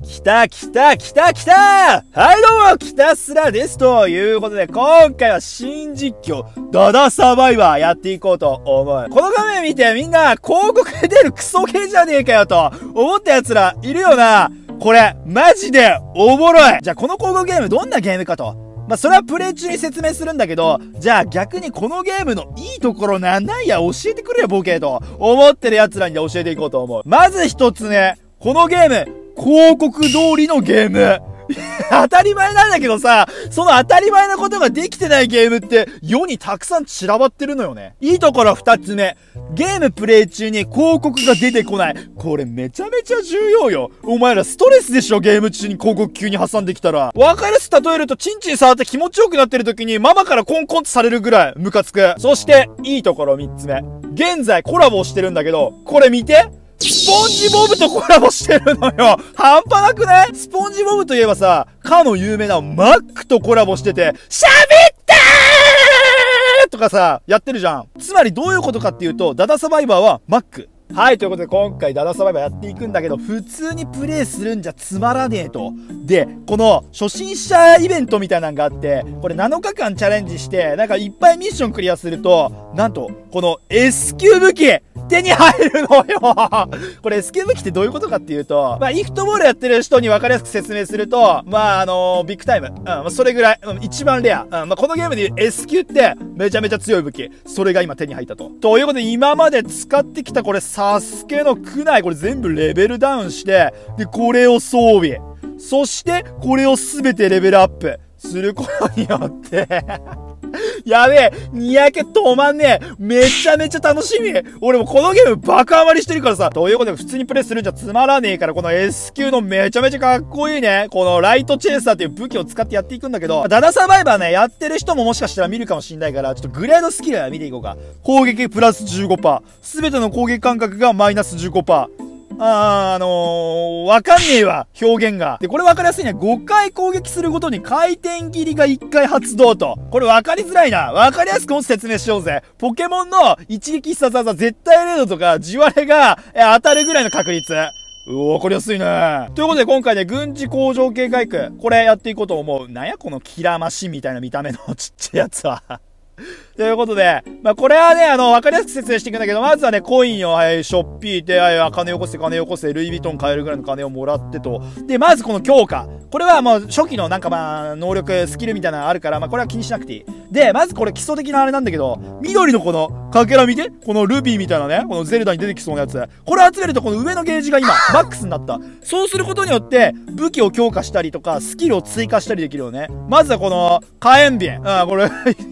来た来た来た来た。はいどうも、きたすらです。ということで、今回は新実況、ダダサバイバーやっていこうと思う。この画面見てみんな、広告で出るクソ系じゃねえかよと思った奴らいるよな。これ、マジでおもろい。じゃあこの広告ゲームどんなゲームかと。それはプレイ中に説明するんだけど、じゃあ逆にこのゲームのいいところなんや教えてくれよボケと思ってる奴らに教えていこうと思う。まず一つ目、このゲーム、広告通りのゲーム。当たり前なんだけどさ、その当たり前なことができてないゲームって世にたくさん散らばってるのよね。いいところ二つ目。ゲームプレイ中に広告が出てこない。これめちゃめちゃ重要よ。お前らストレスでしょ、ゲーム中に広告急に挟んできたら。わかりやすく例えると、チンチン触って気持ちよくなってる時にママからコンコンとされるぐらいムカつく。そして、いいところ三つ目。現在コラボしてるんだけど、これ見て。スポンジボブとコラボしてるのよ。半端なくない？スポンジボブといえばさ、かの有名なマックとコラボしてて、喋ったーとかさ、やってるじゃん。つまりどういうことかっていうと、ダダサバイバーはマック。はい、ということで今回ダダサバイバーやっていくんだけど、普通にプレイするんじゃつまらねえと。で、この初心者イベントみたいなのがあって、これ7日間チャレンジして、なんかいっぱいミッションクリアすると、なんと、この S 級武器手に入るのよ。これ S 級武器ってどういうことかっていうと、イフトボールやってる人に分かりやすく説明すると、ビッグタイム。それぐらい。一番レア。このゲームで S 級ってめちゃめちゃ強い武器。それが今手に入ったと。ということで今まで使ってきたこれサスケの区内、これ全部レベルダウンして、で、これを装備。そして、これをすべてレベルアップすることによってやべえ、にやけ止まんねえ。めちゃめちゃ楽しみ。俺もこのゲームバカハマりしてるからさ。ということで普通にプレイするんじゃつまらねえから、この S 級のめちゃめちゃかっこいいね、このライトチェイサーっていう武器を使ってやっていくんだけど、ダダサバイバーね、やってる人ももしかしたら見るかもしんないから、ちょっとグレードスキル見ていこうか。攻撃プラス 15%。すべての攻撃間隔がマイナス 15%。わかんねえわ、表現が。で、これわかりやすいね。5回攻撃するごとに回転切りが1回発動と。これわかりづらいな。わかりやすくも説明しようぜ。ポケモンの一撃必殺技、絶対レードとか、地割れが当たるぐらいの確率。わかりやすいね。ということで今回ね、軍事工場系回復。これやっていこうと思う。なんやこのキラーマシンみたいな見た目のちっちゃいやつは。ということで、これはね、わかりやすく説明していくんだけど、まずはね、コインを、しょっぴいて、金よこせ、金よこせ、ルイ・ヴィトン買えるぐらいの金をもらってと。で、まずこの強化。これはもう初期のなんか能力、スキルみたいなのあるから、これは気にしなくていい。で、まずこれ基礎的なあれなんだけど、緑のこの、かけら見て、このルビーみたいなね、このゼルダに出てきそうなやつ。これ集めるとこの上のゲージが今、マックスになった。そうすることによって、武器を強化したりとか、スキルを追加したりできるよね。まずはこの、火炎瓶。これ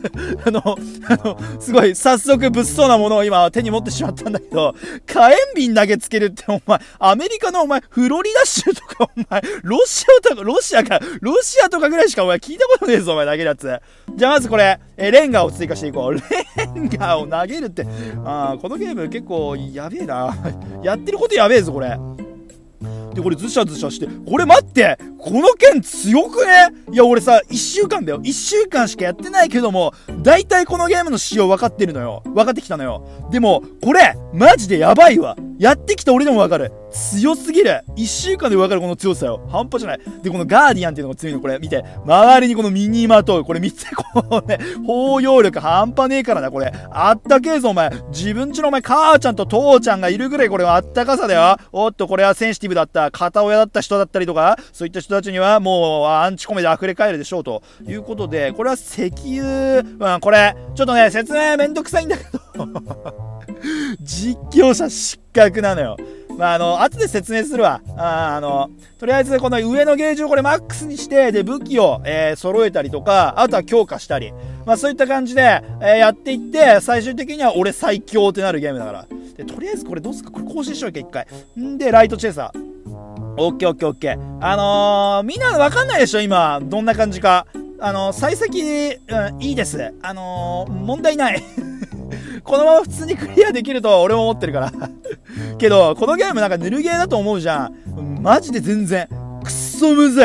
すごい、早速物騒なものを今手に持ってしまったんだけど、火炎瓶投げつけるってお前、アメリカのお前、フロリダ州とかお前、ロシアとかぐらいしかお前聞いたことねえぞ、お前投げるやつ。じゃあまずこれ、レンガを追加していこう。レンガを投げるって、このゲーム結構やべえな。やってることやべえぞ、これ。で、これズシャズシャして、これ待って、この剣強くね？いや、俺さ、1週間だよ。1週間しかやってないけども、大体このゲームの仕様分かってるのよ。分かってきたのよ。でも、これ、マジでやばいわ。やってきた俺でも分かる。強すぎる。1週間で分かるこの強さよ。半端じゃない。で、このガーディアンっていうのが強いの。これ、見て。周りにこのミニマトウ。これ見て、このね、包容力半端ねえからな、これ。あったけえぞ、お前。自分ちのお前、母ちゃんと父ちゃんがいるぐらいこれはあったかさだよ。おっと、これはセンシティブだった。片親だった人だったりとか、そういった人たちにはもう、アンチコメで溢れ返るでしょう、ということで、これは石油、これ、ちょっとね、説明めんどくさいんだけど、実況者失格なのよ。後で説明するわ。とりあえずこの上のゲージをこれマックスにして、で、武器を、揃えたりとか、あとは強化したり。そういった感じで、やっていって、最終的には俺最強ってなるゲームだから。で、とりあえずこれどうすか？これ更新しといて一回。んで、ライトチェイサー。オッケーオッケーオッケー。みんなわかんないでしょ今、どんな感じか。幸先、いいです。問題ない。このまま普通にクリアできると俺も思ってるからけど、このゲームなんかぬるゲーだと思うじゃん。マジで全然、くっそむずい。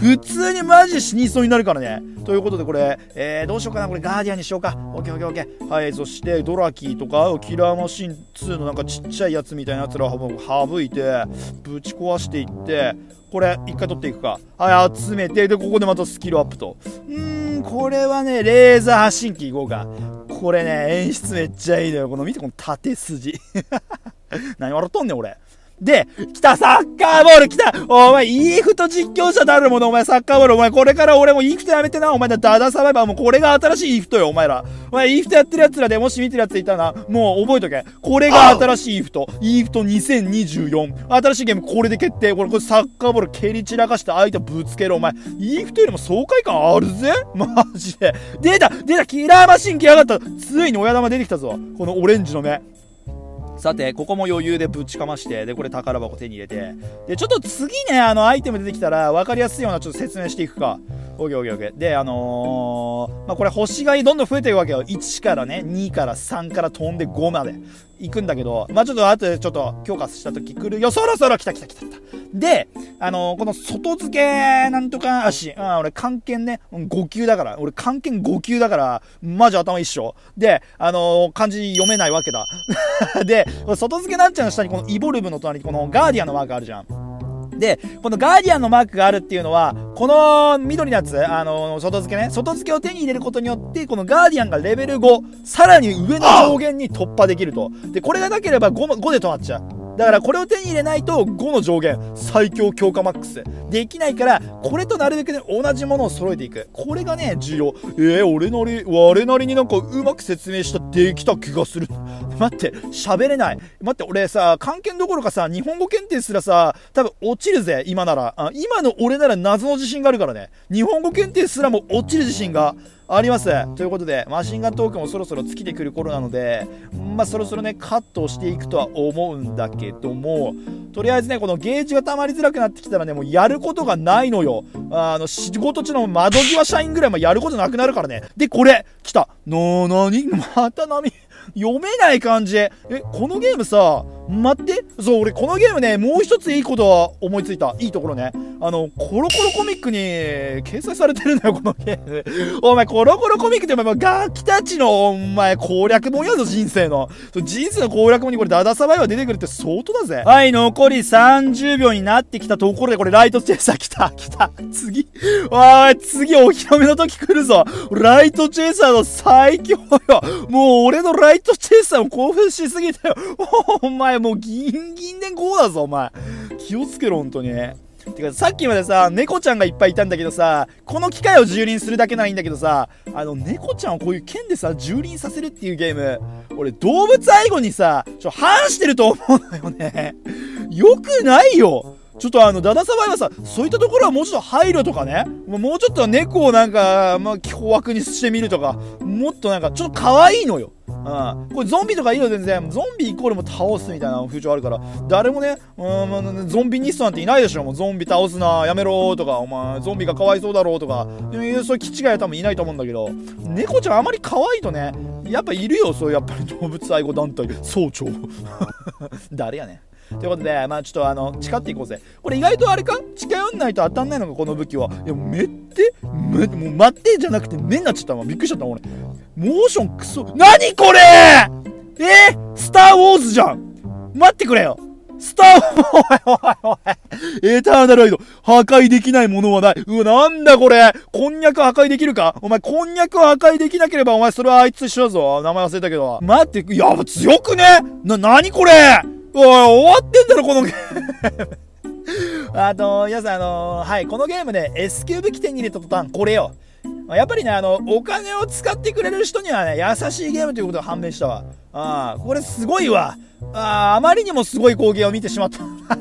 普通にマジで死にそうになるからね。ということでこれ、どうしようかな。これガーディアンにしようか。オッケーオッケーオッケー。はい、そしてドラキーとかキラーマシン2のなんかちっちゃいやつみたいなやつらを省いてぶち壊していって、これ一回取っていくか。はい、集めて、でここでまたスキルアップと。これはね、レーザー発信機いこうか。これね、演出めっちゃいいのよ。この見て、この縦筋何笑っとんねん俺。で、来た、サッカーボール来た。お前、イーフト実況者たるもの、お前、サッカーボール。お前、これから俺もイーフトやめてな。お前、ダダサバイバー。もうこれが新しいイーフトよ、お前ら。お前、イーフトやってる奴らでもし見てる奴いたらな、もう覚えとけ。これが新しいイーフト。イーフト2024。新しいゲーム、これで決定。これサッカーボール蹴り散らかして相手ぶつける。お前、イーフトよりも爽快感あるぜ。マジで。出た、キラーマシン来やがった。ついに親玉出てきたぞ。このオレンジの目。さて、ここも余裕でぶちかまして、で、これ宝箱手に入れて、で、ちょっと次ね、アイテム出てきたら分かりやすいようなちょっと説明していくか。オッケーオッケーオッケー。で、まあ、これ星がどんどん増えていくわけよ。1からね、2から3から飛んで5まで行くんだけど、まあ、ちょっと後でちょっと強化した時来るよ。そろそろ来た。で、この外付けなんとか足、俺漢検ね、5級だから、俺漢検5級だから、マジ頭一緒。で、漢字読めないわけだ。で、外付けなんちゃんの下にこのイボルブの隣にこのガーディアンのマークあるじゃん。で、このガーディアンのマークがあるっていうのは、この緑のやつ、外付けね、外付けを手に入れることによって、このガーディアンがレベル5、さらに上の上限に突破できると。で、これがなければ5で止まっちゃう。だからこれを手に入れないと5の上限、最強強化マックスできないから、これとなるべくね、同じものを揃えていく。これがね、重要。我なりになんかうまく説明できた気がする。待って、喋れない。待って、俺さ、漢検どころかさ、日本語検定すらさ、多分落ちるぜ、今なら。今の俺なら謎の自信があるからね。日本語検定すらも落ちる自信があります。ということで、マシンガントークンもそろそろ尽きてくる頃なので、まあそろそろね、カットをしていくとは思うんだけども、とりあえずね、このゲージが溜まりづらくなってきたらね、もうやることがないのよ。仕事中の窓際社員ぐらいもやることなくなるからね。で、これ、来た。また波。読めない感じ。このゲームさ、待って。そう、俺このゲームね、もう一ついいことは思いついた。いいところね。コロコロコミックに掲載されてるんだよ、このゲーム。お前、コロコロコミックってお前、ガキたちの、お前、攻略本やぞ、人生の。人生の攻略本にこれ、ダダサバイバー出てくるって相当だぜ。はい、残り30秒になってきたところで、これ、ライトチェイサー来た。次。次、お披露目の時来るぞ。ライトチェイサーの最強よ。もう、俺のライトチェイサーも興奮しすぎたよ。お前、もうギンギンで5だぞ、お前。気をつけろ、ほんとに。てか、さっきまでさ、猫ちゃんがいっぱいいたんだけどさ、この機械を蹂躙するだけならいいんだけどさ、猫ちゃんをこういう剣でさ、蹂躙させるっていうゲーム、俺、動物愛護にさ、反してると思うのよね。よくないよ。ちょっとダダサバイはさ、そういったところはもうちょっと配慮とかね、もうちょっと猫をなんか、凶悪にしてみるとか、もっとなんか、ちょっと可愛いのよ。これゾンビとかいいよ全然。ゾンビイコールも倒すみたいな風潮あるから、誰もね、ゾンビニストなんていないでしょ。もうゾンビ倒すな、やめろとか、お前、ゾンビがかわいそうだろうとか、そういう気違いは多分いないと思うんだけど、猫ちゃんあまり可愛いとね、やっぱいるよ、そういうやっぱり動物愛護団体、総長。誰やねん。ということで、ちょっと誓っていこうぜ。これ意外とあれか近寄んないと当たんないのか、この武器は。いや、もう待ってじゃなくて、目になっちゃったわ。びっくりしちゃった、俺。モーションクソ。何これスターウォーズじゃん。待ってくれよ。スター、おい。エターナルアイド。破壊できないものはない。なんだこれ。こんにゃく破壊できるか。お前、こんにゃく破壊できなければ、お前、それはあいつ一緒だぞ。名前忘れたけど。待って、やば、強くね。何これ。おい、終わってんだろ、このゲーム。皆さん、はい、このゲームね、S 級武器手に入れた途端、これよ。やっぱりね、お金を使ってくれる人にはね、優しいゲームということが判明したわ。これすごいわ。あまりにもすごい光景を見てしまった。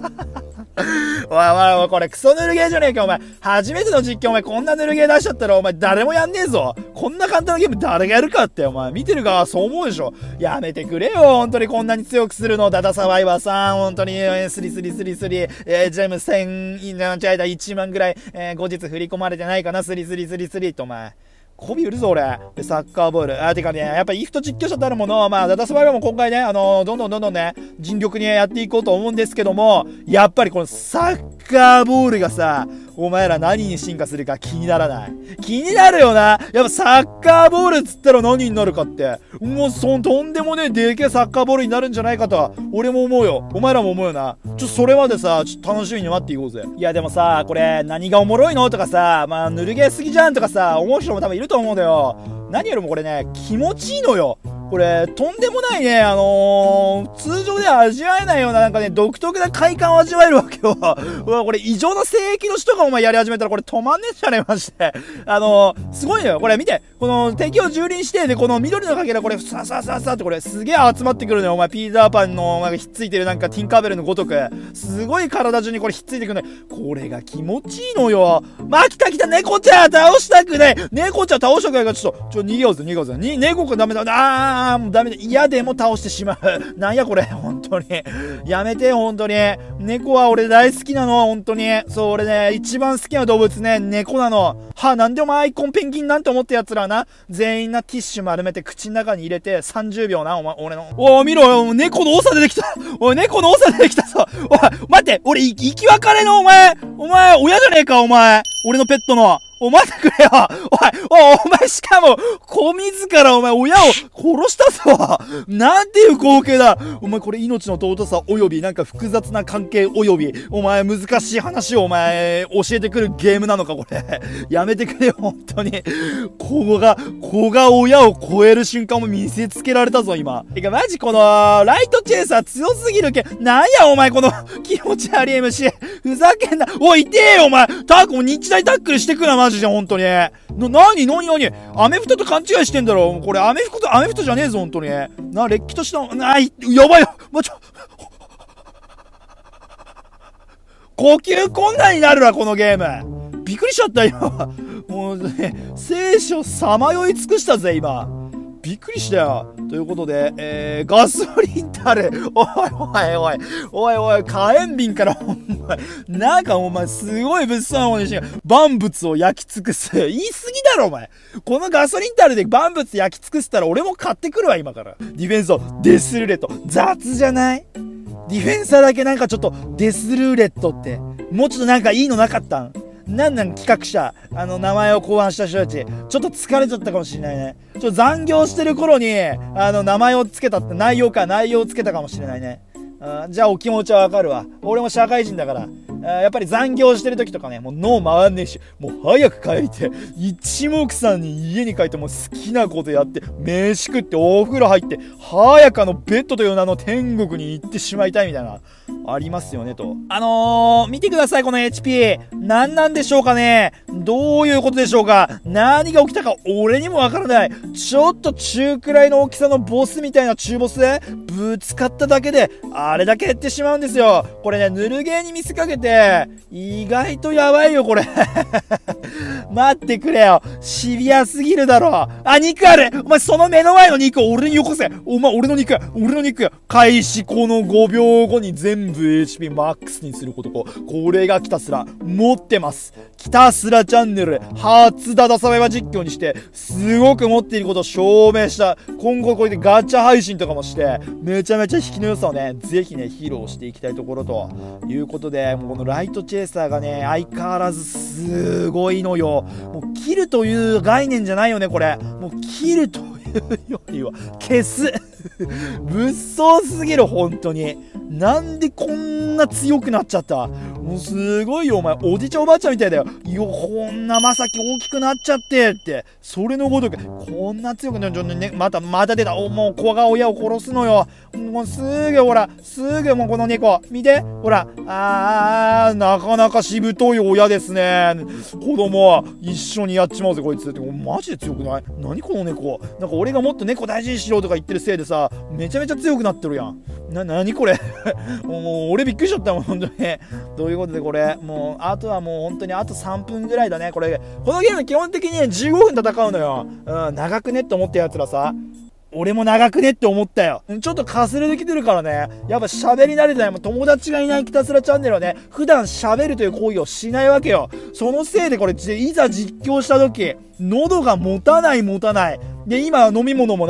おい、これクソヌルゲーじゃねえか、お前。初めての実況、お前、こんなヌルゲー出しちゃったら、お前、誰もやんねえぞ。こんな簡単なゲーム誰がやるかって、お前、見てる側はそう思うでしょ。やめてくれよ、本当にこんなに強くするの。ダダサバイバーさん、本当に、スリ、ジェム1000、1万ぐらい、後日振り込まれてないかな、スリって、お前。媚び売るぞ俺。で、サッカーボール。てかね、やっぱイフト実況者たるもの、ダダサバイバーも今回ね、どんどんね、尽力にやっていこうと思うんですけども、やっぱりこのサッカーボールがさ、 お前ら何に進化するか気にならない？気になるよな。やっぱサッカーボールっつったら何になるかって。もうとんでもねえでけえサッカーボールになるんじゃないかとは、俺も思うよ。お前らも思うよな。それまでさ、ちょっと楽しみに待っていこうぜ。いやでもさ、これ何がおもろいのとかさ、まあぬるゲーすぎじゃんとかさ、思う人も多分いると思うんだよ。何よりもこれね、気持ちいいのよ。これ、とんでもないね、通常では味わえないような、なんかね、独特な快感を味わえるわけよ。うわ、これ、異常な聖域の人がお前やり始めたら、これ止まんねえんじゃねえ、マジで。すごいのよ。これ見て。この敵を蹂躙して、で、この緑のかけら、これ、ささささって、これ、すげえ集まってくるのよ。お前、ピーターパンの、お前がひっついてる、なんか、ティンカーベルのごとく。すごい体中にこれひっついてくるのよ。これが気持ちいいのよ。来た来た、猫ちゃん倒したくない。猫ちゃん倒したくないから、ちょっと、逃げようぜ、逃げようぜ。猫がダメだ。もうダメだ。嫌でも倒してしまう。なんやこれ、本当に。やめて、本当に。猫は俺大好きなの、本当に。そう、俺ね、一番好きな動物ね、猫なの。なんでお前アイコンペンギンなんて思ったやつらな。全員なティッシュ丸めて口の中に入れて30秒な、お前、俺の。見ろよ、猫の長出てきた。猫の長出てきたぞ。待って、俺、生き別れのお前、親じゃねえか、お前。俺のペットの。待ってくれよ。お前しかも、子自らお前親を殺したぞ。なんていう光景だ。お前これ命の尊さおよびなんか複雑な関係および、お前難しい話をお前教えてくるゲームなのかこれ。やめてくれよ、本当に。子が親を超える瞬間も見せつけられたぞ、今。てかマジこの、ライトチェイサー強すぎるけ。なんやお前この気持ち悪い MC。ふざけんな。痛えよお前。日大タックルしてくな、マジで、本当に。何アメフトと勘違いしてんだろ。これアメフトじゃねえぞ、本当に。れっきとした、やばいよ。呼吸困難になるわ、このゲーム。びっくりしちゃった、今。もうね、聖書さまよい尽くしたぜ、今。びっくりしたよ。ということで、ガソリンタル。おい、火炎瓶から、なんかお前、すごい物騒なものにして、万物を焼き尽くす。言い過ぎだろ、お前。このガソリンタルで万物焼き尽くしたら、俺も買ってくるわ、今から。ディフェンスを、デスルーレット。雑じゃない？ディフェンサーだけなんかちょっと、デスルーレットって、もうちょっとなんかいいのなかったん？企画者、名前を考案した人たち、ちょっと疲れちゃったかもしれないね。ちょっと残業してる頃に、名前をつけたって、内容をつけたかもしれないね。じゃあお気持ちはわかるわ。俺も社会人だから。やっぱり残業してる時とかね、もう脳回んねえし、もう早く帰りて、一目散に家に帰ってもう好きなことやって、飯食ってお風呂入って、早くベッドという名の天国に行ってしまいたいみたいな、ありますよねと。見てください、この HP。何なんでしょうかね？どういうことでしょうか？何が起きたか俺にもわからない。ちょっと中くらいの大きさのボスみたいな中ボスで、ぶつかっただけで、あれだけ減ってしまうんですよ。これね、ぬるゲーに見せかけて、意外とやばいよ、これ。待ってくれよ。シビアすぎるだろ。肉ある。お前、その目の前の肉を俺によこせ。お前、俺の肉。開始この5秒後に全部 HP マックスにすること。これがキタスラ。持ってます。キタスラチャンネル、初ダダサバイバ実況にして、すごく持っていることを証明した。今後これでガチャ配信とかもして、めちゃめちゃ引きの良さをね、ぜひね、披露していきたいところということで、もうこのライトチェイサーがね、相変わらずすごいのよ。もう切るという概念じゃないよね、これ。もう切るというよりは消す。物騒すぎる、本当に。なんでこんな強くなっちゃった？もうすごいよ、お前。おじいちゃんおばあちゃんみたいだよ。こんなまさき大きくなっちゃってって。それのごとく、こんな強くなっちゃってね。また出た。もう子が親を殺すのよ。もうすぐもうこの猫。見て。ほら。なかなかしぶとい親ですね。子供は一緒にやっちまうぜ、こいつ。ってマジで強くない？何この猫。なんか俺がもっと猫大事にしろとか言ってるせいでさ、めちゃめちゃ強くなってるやん。何これ。もう俺びっくりしちゃったもん、本当に。ということでこれ、もう、あとはもう本当にあと3分ぐらいだね、このゲーム基本的に15分戦うのよ。長くねって思ったやつらさ。俺も長くねって思ったよ。ちょっとかすれてきてるからね。やっぱ喋り慣れてない。もう友達がいないキタスラチャンネルはね、普段喋るという行為をしないわけよ。そのせいでこれ、いざ実況した時、喉が持たない。で、今飲み物もない。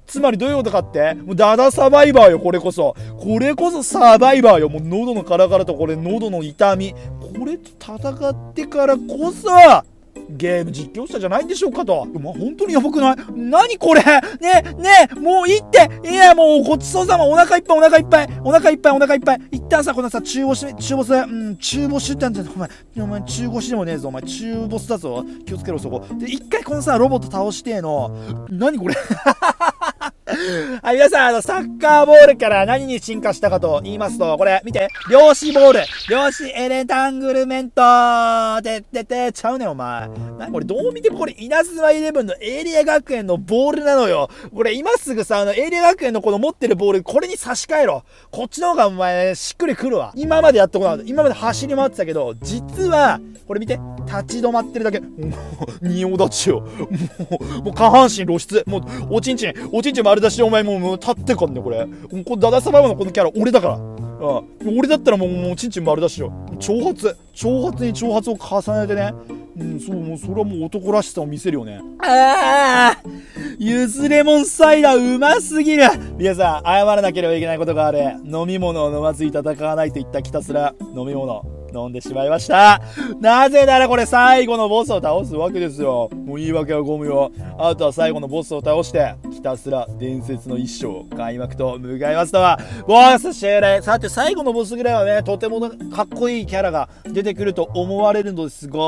つまりどういうことかって、もうダダサバイバーよ、これこそ。これこそサバイバーよ。もう喉のカラカラとこれ喉の痛み。これと戦ってからこそ、ゲーム実況者じゃないんでしょうかと。まあ、本当にやばくない？何これ？ねえ、もういいって。いや、もうごちそうさま。お腹いっぱい、お腹いっぱい。お腹いっぱい、お腹いっぱい。一旦さ、このさ、中ボスってあんじゃん。お前、中腰でもねえぞ。お前、中ボスだぞ。気をつけろ、そこ。で、一回このさ、ロボット倒してえの。何これ？はい、皆さん、サッカーボールから何に進化したかと言いますと、これ、見て。量子ボール。量子エレタングルメントちゃうねん、お前。これ、どう見てもこれ、稲妻イレブンのエイリア学園のボールなのよ。これ、今すぐさ、エイリア学園のこの持ってるボール、これに差し替えろ。こっちの方が、お前、しっくりくるわ。今までやったことない。今まで走り回ってたけど、実は、これ見て。立ち止まってるだけ。もう、仁王立ちよ。もう下半身露出。もう、おちんちん丸出しでお前もう立ってかんね、これ。これダダサバイバーのこのキャラ、俺だから。俺だったらもうちんちん丸出しよ。挑発に挑発を重ねてね。もうそれはもう男らしさを見せるよね。ゆずレモンサイダーうますぎる。皆さん、謝らなければいけないことがある。飲み物を飲まずに戦わないと言ったひたすら飲み物。飲んでしまいました。なぜならこれ最後のボスを倒すわけですよ。もう言い訳はゴムよ。あとは最後のボスを倒して、ひたすら伝説の一生、開幕と向かいますとは、ボス終了。さて最後のボスぐらいはね、とてもかっこいいキャラが出てくると思われるのですが、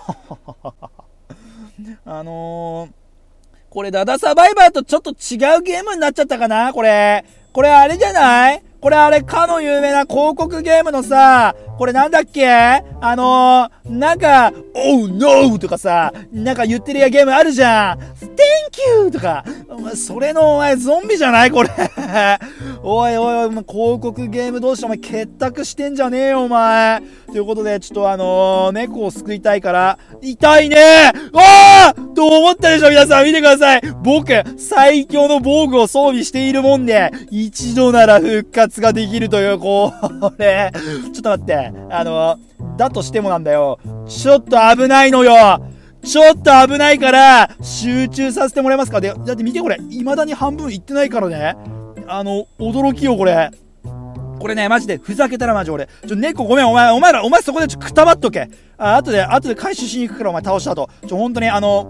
これダダサバイバーとちょっと違うゲームになっちゃったかなこれあれじゃない？これあれかの有名な広告ゲームのさ、これなんだっけ？なんか、Oh no! とかさ、なんか言ってるやゲームあるじゃん。Thank you! とか。お前、それのお前ゾンビじゃないこれ。おい、広告ゲーム同士お前結託してんじゃねえよ、お前。ということで、ちょっと猫を救いたいから、痛いねーと思ったでしょ、皆さん見てください。僕、最強の防具を装備しているもんで、一度なら復活ができるという、これ、ちょっと待って、だとしてもなんだよ。ちょっと危ないのよ。ちょっと危ないから、集中させてもらえますか？だって見てこれ、未だに半分いってないからね。驚きよ、これ。これね、マジで、ふざけたらマジ俺。猫ごめん、お前そこでくたばっとけ。後で回収しに行くから、お前倒した後。本当に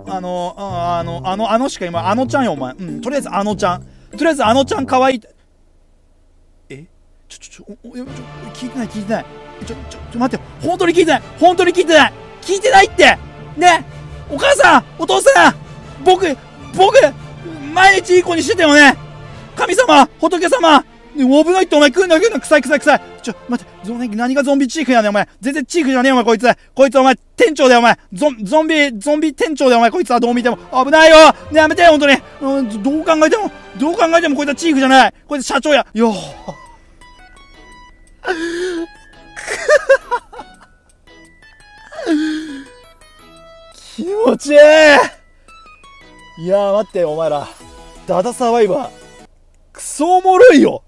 しか今、ちゃんよ、お前。とりあえずちゃん。とりあえずちゃん可愛い。聞いてない。待ってよ。本当に聞いてない。聞いてないってね、お母さんお父さん僕、毎日いい子にしてたよね。神様仏様危ないってお前来んな臭い。待って、何がゾンビチーフやねんお前。全然チーフじゃねえお前こいつお前店長だよお前。ゾンビ店長だよお前こいつは。どう見ても危ないよね。やめて本当に。どう考えてもこいつはチーフじゃない。こいつ社長やよ。気持ちいい。いやー待ってお前ら、ダダサバイバークソおもろいよ。